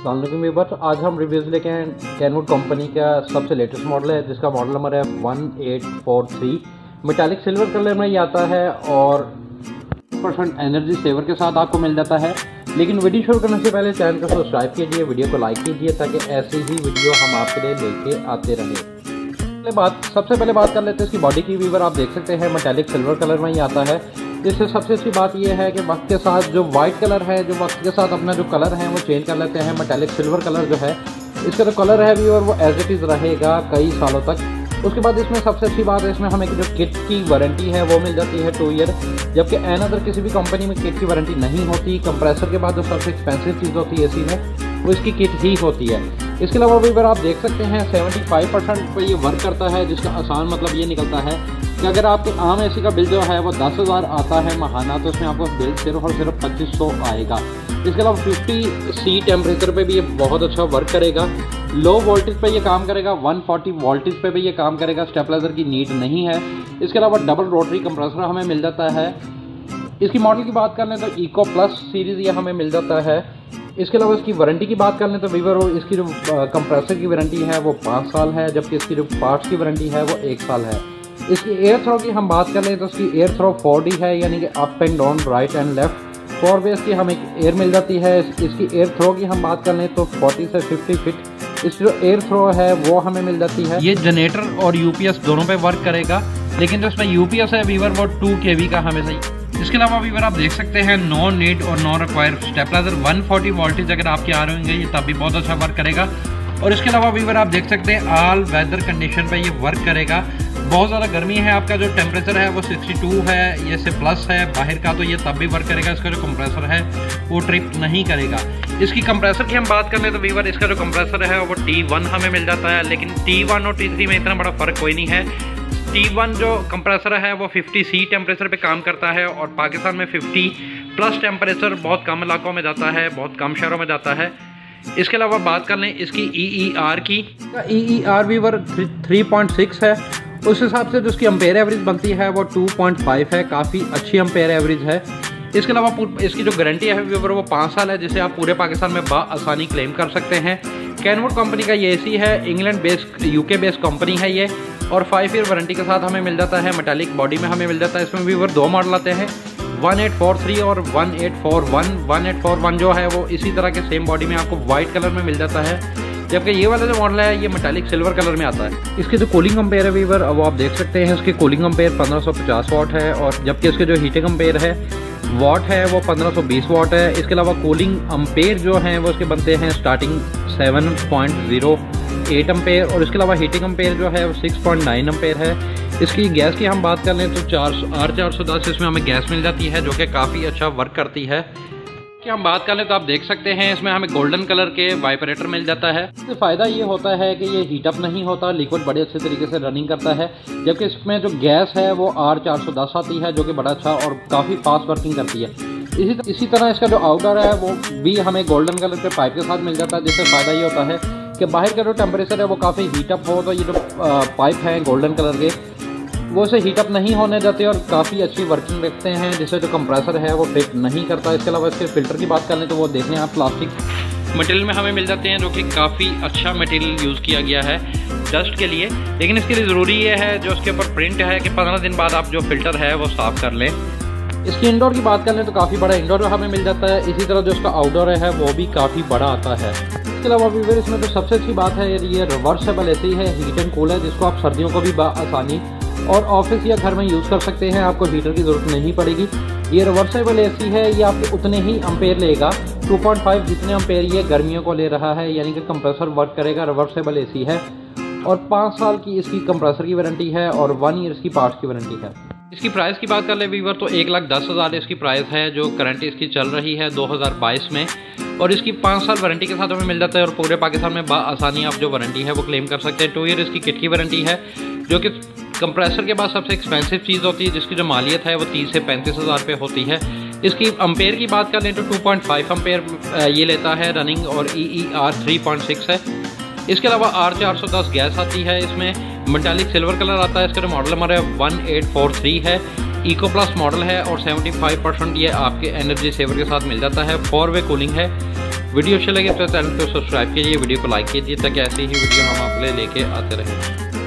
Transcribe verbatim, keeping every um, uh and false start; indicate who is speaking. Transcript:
Speaker 1: अस्सलाम वालेकुम व्यूअर्स, आज हम रिव्यूज़ लेके आए कैनवुड कंपनी का सबसे लेटेस्ट मॉडल है जिसका मॉडल नंबर है one eight four three. Metallic silver colour में ये आता है और परसेंट एनर्जी सेवर के साथ आपको मिल जाता है। लेकिन वीडियो शुरू करने से पहले चैनल को सब्सक्राइब कीजिए, वीडियो को लाइक कीजिए ताकि ऐसी ही वीडियो हम आपके लिए लेके आते रहें। पहले बात सबसे पहले बात कर लेते हैं इसकी बॉडी की। व्यूअर आप देख सकते हैं मेटालिक सिल्वर कलर में ही आता है। इससे सबसे अच्छी बात यह है कि वक्त के साथ जो वाइट कलर है, जो वक्त के साथ अपना जो कलर है वो चेंज कर लेते हैं। मेटालिक सिल्वर कलर जो है इसका जो कलर है व्यूअर वो एज इट इज़ रहेगा कई सालों तक। उसके बाद इसमें सबसे अच्छी बात है इसमें हमें जो किट की वारंटी है वो मिल जाती है टू ईयर, जबकि अनदर किसी भी कंपनी में किट की वारंटी नहीं होती। कंप्रेसर के बाद जो सबसे एक्सपेंसिव चीज़ होती है एसी में वो इसकी किट ही होती है। इसके अलावा व्यूअर आप देख सकते हैं पचहत्तर परसेंट पर ये वर्क करता है, जिसका आसान मतलब ये निकलता है कि अगर आपके आम एसी का बिल जो है वो दस हज़ार आता है महाना, तो उसमें आपको बिल सिर्फ और सिर्फ पच्चीस सौ आएगा। इसके अलावा पचास सी टेम्परेचर पे भी ये बहुत अच्छा वर्क करेगा। लो वोल्टेज पे ये काम करेगा, एक सौ चालीस वोल्टेज पे भी ये काम करेगा। स्टेबलाइजर की नीड नहीं है। इसके अलावा डबल रोटरी कंप्रेसर हमें मिल जाता है। इसकी मॉडल की बात कर लें तो इको प्लस सीरीज़ ये हमें मिल जाता है। इसके अलावा इसकी वारंटी की बात कर लें तो वीवर इसकी जो कंप्रेसर की वारंटी है वो पाँच साल है, जबकि इसकी जो पार्ट्स की वारंटी है वो एक साल है। इसकी एयर थ्रो की हम बात कर लें तो इसकी एयर थ्रो फोर डी है, यानी कि up and down, right and left four base की हमें एयर मिल जाती है। इसकी एयर थ्रो की हम बात कर लें तो चालीस से पचास फीट इसकी जो एयर थ्रो है वो हमें मिल जाती है। ये जनरेटर और यूपीएस दोनों पे वर्क करेगा, लेकिन जो इसमें यूपीएस है वीवर वो टू के वी का हमें सही। इसके अलावा वीवर आप देख सकते हैं नो नीड और नो रिक्वायर स्टेबलाइजर एक सौ चालीस वोल्टेज अगर आपके आ रहे होंगे ये तब भी बहुत अच्छा वर्क करेगा। और इसके अलावा वीवर आप देख सकते हैं ऑल वेदर कंडीशन पे ये वर्क करेगा। बहुत ज़्यादा गर्मी है, आपका जो टेम्परेचर है वो बासठ है, ये से प्लस है बाहर का, तो ये तब भी वर्क करेगा। इसका जो कंप्रेसर है वो ट्रिप नहीं करेगा। इसकी कंप्रेसर की हम बात कर लें तो वीवर इसका जो कंप्रेसर है वो टी वन हमें मिल जाता है, लेकिन टी वन और टी थ्री में इतना बड़ा फ़र्क कोई नहीं है। टी वन जो कंप्रेसर है वो पचास सी टेम्परेचर पे काम करता है और पाकिस्तान में पचास प्लस टेम्परेचर बहुत कम इलाकों में जाता है, बहुत कम शहरों में जाता है। इसके अलावा बात कर लें इसकी ई ई आर की, ई ई आर वीवर थ्री पॉइंट सिक्स है। उस हिसाब से जो उसकी अम्पेयर एवरेज बनती है वो टू पॉइंट फाइव है, काफ़ी अच्छी अम्पेयर एवरेज है। इसके अलावा इसकी जो गारंटी है वीवर वो पाँच साल है, जिसे आप पूरे पाकिस्तान में बआसानी क्लेम कर सकते हैं। कैनवुड कंपनी का ये एसी है, England based UK based company है ये, और फाइव ईयर वारंटी के साथ हमें मिल जाता है। मेटालिक बॉडी में हमें मिल जाता है। इसमें वीवर दो मॉडल आते हैं, वन एट फोर थ्री और one eight four one. One eight four one जो है वो इसी तरह के सेम बॉडी में आपको वाइट कलर में मिल जाता है, जबकि ये वाला जो मॉडल है ये मेटालिक सिल्वर कलर में आता है। इसके जो कूलिंग अम्पेयर है वीवर वो आप देख सकते हैं, इसके कूलिंग अम्पेयर पंद्रह सौ पचास वाट है, और जबकि इसके जो हीटिंग अम्पेयर है वाट है वो पंद्रह सौ बीस वाट है। इसके अलावा कूलिंग अम्पेयर जो हैं वो इसके बनते हैं starting seven point zero eight ampere, और इसके अलावा हीटिंग अम्पेयर जो है वो सिक्स पॉइंट नाइन अम्पेयर है। इसकी गैस की हम बात कर लें तो चार आर चार सौ दस इसमें हमें गैस मिल जाती है, जो कि काफ़ी अच्छा वर्क करती है। कि हम बात कर लें तो आप देख सकते हैं इसमें हमें गोल्डन कलर के वाइब्रेटर मिल जाता है। इससे फ़ायदा ये होता है कि ये हीटअप नहीं होता, लिक्विड बड़े अच्छे तरीके से रनिंग करता है, जबकि इसमें जो गैस है वो आर चार सौ दस आती है, जो कि बड़ा अच्छा और काफ़ी फास्ट वर्किंग करती है। इसी इसी तरह इसका जो आउटर है वो भी हमें गोल्डन कलर के पाइप के साथ मिल जाता है, जिससे फ़ायदा ये होता है कि बाहर का जो टेम्परेचर है वो काफ़ी हीटअप हो, तो ये जो पाइप हैं गोल्डन कलर के वो से हीटअप नहीं होने देते और काफ़ी अच्छी वर्किंग रखते हैं, जिससे जो कंप्रेसर है वो ट्रिप नहीं करता। इसके अलावा इसके फ़िल्टर की बात कर लें तो वो देख लें आप, प्लास्टिक मटेरियल में हमें मिल जाते हैं, जो कि काफ़ी अच्छा मटेरियल यूज़ किया गया है डस्ट के लिए। लेकिन इसके लिए ज़रूरी ये है जो उसके ऊपर प्रिंट है कि पंद्रह दिन बाद आप जो फ़िल्टर है वो साफ़ कर लें। इसकी इंडोर की बात कर लें तो काफ़ी बड़ा इंडोर हमें मिल जाता है। इसी तरह जो उसका आउटडोर है वो भी काफ़ी बड़ा आता है। इसके अलावा वीवर इसमें तो सबसे अच्छी बात है ये रिवर्सेबल एसी है, हीट एंड कूल है, जिसको आप सर्दियों को भी बआसानी और ऑफिस या घर में यूज़ कर सकते हैं, आपको हीटर की ज़रूरत नहीं पड़ेगी। ये रिवर्सेबल एसी है, ये आपके उतने ही अम्पेयर लेगा, टू पॉइंट फाइव जितने अम्पेयर ये गर्मियों को ले रहा है, यानी कि कंप्रेसर वर्क करेगा। रिवर्सेबल एसी है और पाँच साल की इसकी कंप्रेसर की वारंटी है और वन ईयर की पार्ट्स की वारंटी है। इसकी प्राइस की बात कर ले वीवर तो एक लाख दस हज़ार इसकी प्राइस है, जो करंट इसकी चल रही है दो हज़ार बाईस में, और इसकी पाँच साल वारंटी के साथ हमें मिल जाता है, और पूरे पाकिस्तान में बआसानी आप जो वारंटी है वो क्लेम कर सकते हैं। टू ईयर इसकी किट की वारंटी है, जो कि कंप्रेसर के बाद सबसे एक्सपेंसिव चीज़ होती है, जिसकी जो मालियत है वो तीस से पैंतीस हज़ार रुपये होती है। इसकी अम्पेयर की बात कर लें तो टू पॉइंट फाइव अम्पेयर ये लेता है रनिंग, और E E R three point six है। इसके अलावा आर चार सौ दस गैस आती है, इसमें मेटालिक सिल्वर कलर आता है। इसका जो मॉडल नंबर है वन एट फोर थ्री है, इको प्लस मॉडल है और पचहत्तर परसेंट ये आपके एनर्जी सेवर के साथ मिल जाता है। फोर वे कूलिंग है। वीडियो अच्छे लगे तो चैनल को सब्सक्राइब कीजिए, वीडियो को लाइक कीजिए ताकि ऐसी ही वीडियो हम आपके लिए लेके आते रहें।